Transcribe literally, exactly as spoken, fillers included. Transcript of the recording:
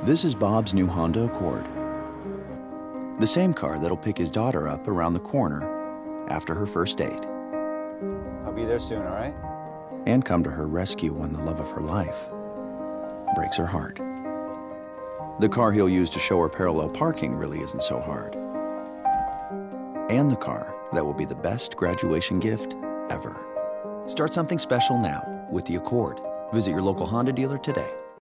This is Bob's new Honda Accord. The same car that'll pick his daughter up around the corner after her first date. I'll be there soon, all right? And come to her rescue when the love of her life breaks her heart. The car he'll use to show her parallel parking really isn't so hard. And the car that will be the best graduation gift ever. Start something special now with the Accord. Visit your local Honda dealer today.